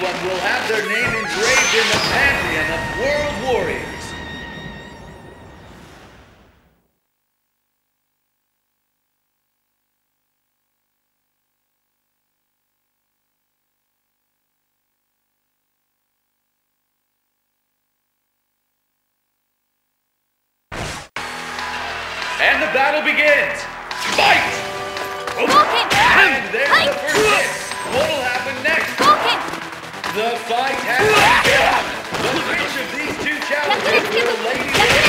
Everyone will have their name engraved in the pantheon of world warriors. And the battle begins! Fight! And there's the first hit! What'll happen next? The fight has begun! But which of these two challengers will Lady